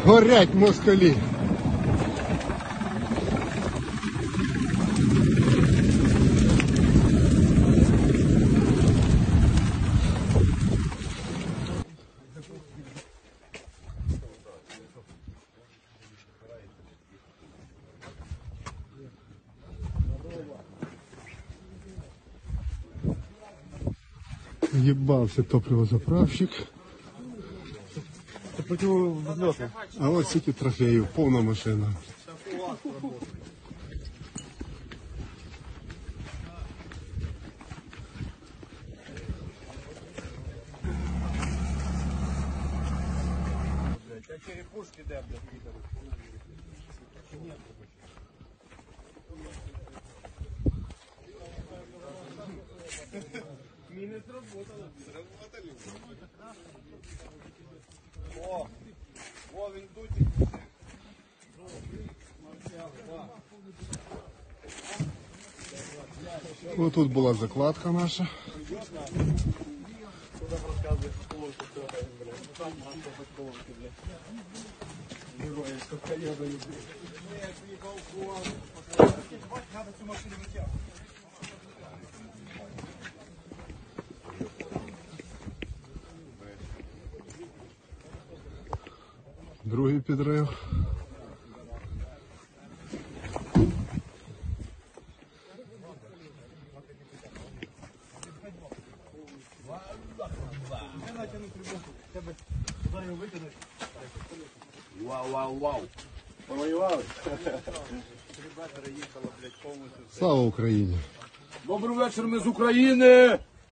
Горять москалі. Ебался топливозаправщик. Це противовзльотне. А от стільки трофеїв, повна машина. Це черепушки де, блядь, підали. Міни зработали. Зработали. О, він дутик. Ось тут була закладка наша. Куда розказуєш колонку, що там, блядь. Там масло без колонки, блядь. Герої, сколько я даю, блядь. Я приїхав в Куан. Надо цю машину витягувати. Другий підрив. Вау. Повоювали? Ребята їхали, блядь, повністю. Слава Україні! Добрий вечір, ми з України!